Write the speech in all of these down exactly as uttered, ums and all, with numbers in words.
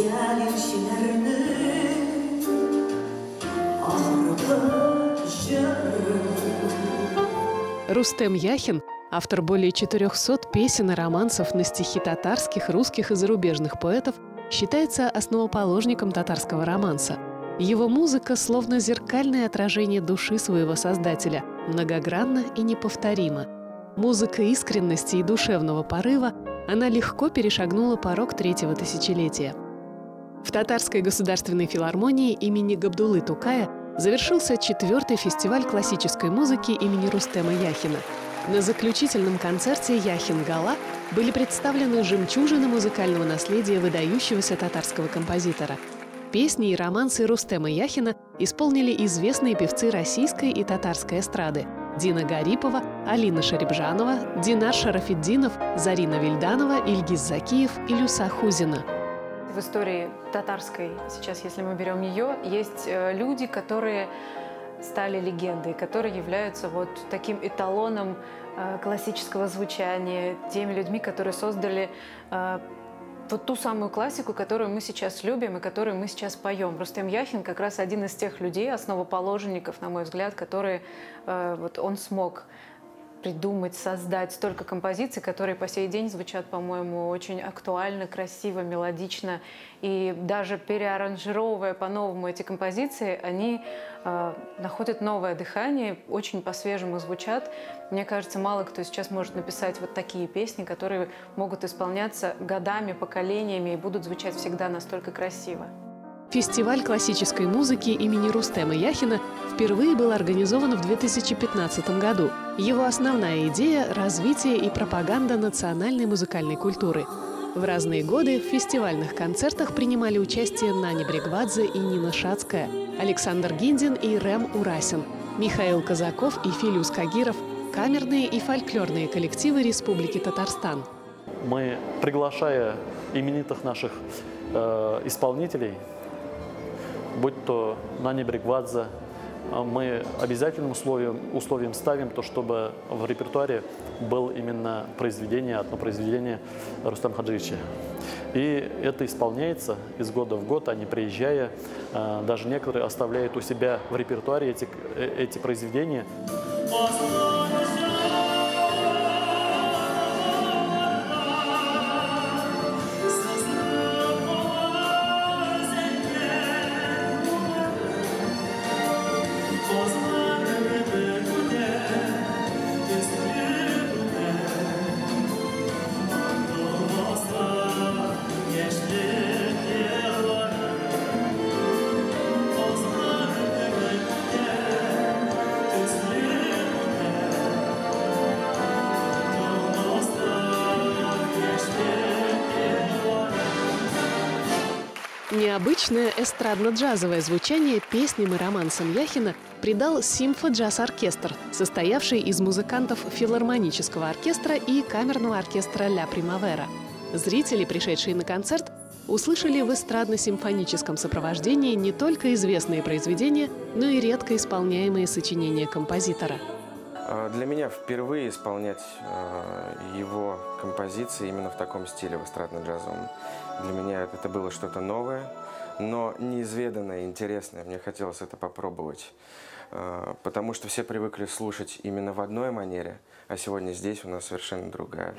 Рустем Яхин – автор более четырёхсот песен и романсов на стихи татарских, русских и зарубежных поэтов, считается основоположником татарского романса. Его музыка словно зеркальное отражение души своего создателя, многогранна и неповторима. Музыка искренности и душевного порыва, она легко перешагнула порог третьего тысячелетия. В Татарской государственной филармонии имени Габдуллы Тукая завершился четвертый фестиваль классической музыки имени Рустема Яхина. На заключительном концерте «Яхин-Гала» были представлены жемчужины музыкального наследия выдающегося татарского композитора. Песни и романсы Рустема Яхина исполнили известные певцы российской и татарской эстрады: Дина Гарипова, Алина Шарибжанова, Динар Шарафетдинов, Зарина Вильданова, Ильгиз Закиев и Люса Хузина. В истории татарской, сейчас, если мы берем ее, есть люди, которые стали легендой, которые являются вот таким эталоном классического звучания, теми людьми, которые создали вот ту самую классику, которую мы сейчас любим и которую мы сейчас поем. Рустем Яхин как раз один из тех людей, основоположников, на мой взгляд, которые вот он смог придумать, создать столько композиций, которые по сей день звучат, по-моему, очень актуально, красиво, мелодично. И даже переаранжировывая по-новому эти композиции, они э, находят новое дыхание, очень по-свежему звучат. Мне кажется, мало кто сейчас может написать вот такие песни, которые могут исполняться годами, поколениями и будут звучать всегда настолько красиво. Фестиваль классической музыки имени Рустема Яхина впервые был организован в две тысячи пятнадцатом году. Его основная идея – развитие и пропаганда национальной музыкальной культуры. В разные годы в фестивальных концертах принимали участие Нани Брегвадзе и Нина Шацкая, Александр Гиндин и Рэм Урасин, Михаил Казаков и Филюс Кагиров, камерные и фольклорные коллективы Республики Татарстан. Мы, приглашая именитых наших э, исполнителей, будь то Нани Брегвадзе, мы обязательным условием, условием ставим то, чтобы в репертуаре было именно произведение, одно произведение Рустема Хаджиевича. И это исполняется из года в год, они приезжая, даже некоторые оставляют у себя в репертуаре эти, эти произведения. Необычное эстрадно-джазовое звучание песням и романсам Яхина придал симфо-джаз-оркестр, состоявший из музыкантов филармонического оркестра и камерного оркестра «Ля Примавера». Зрители, пришедшие на концерт, услышали в эстрадно-симфоническом сопровождении не только известные произведения, но и редко исполняемые сочинения композитора. Для меня впервые исполнять его композиции именно в таком стиле, в эстрадно-джазовом. Для меня это было что-то новое, но неизведанное, интересное. Мне хотелось это попробовать, потому что все привыкли слушать именно в одной манере, а сегодня здесь у нас совершенно другая.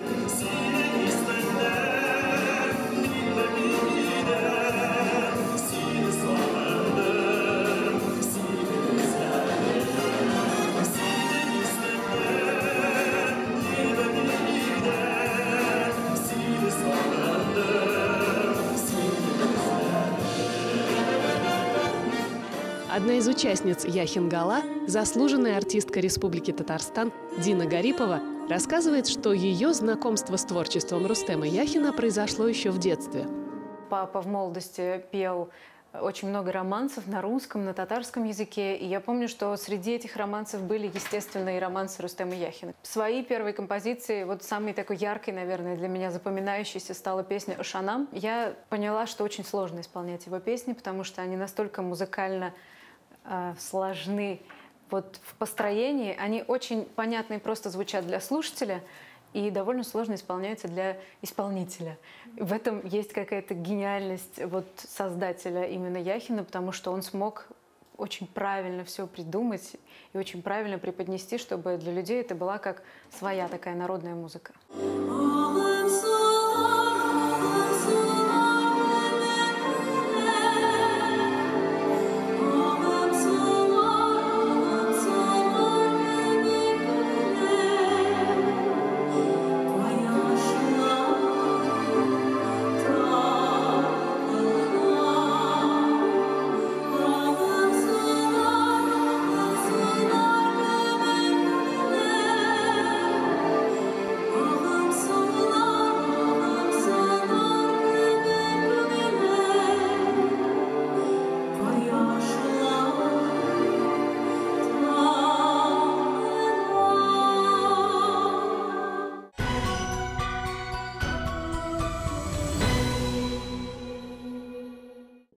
Одна из участниц Яхин-Гала, заслуженная артистка Республики Татарстан Дина Гарипова, рассказывает, что ее знакомство с творчеством Рустема Яхина произошло еще в детстве. Папа в молодости пел очень много романсов на русском, на татарском языке. И я помню, что среди этих романсов были, естественно, и романсы Рустема Яхина. Свои первые композиции, вот самой такой яркой, наверное, для меня запоминающейся стала песня «Ошанам». Я поняла, что очень сложно исполнять его песни, потому что они настолько музыкально э, сложны вот в построении. Они очень понятно и просто звучат для слушателя. и довольно сложно исполняется для исполнителя. В этом есть какая-то гениальность вот создателя именно Яхина, потому что он смог очень правильно все придумать и очень правильно преподнести, чтобы для людей это была как своя такая народная музыка.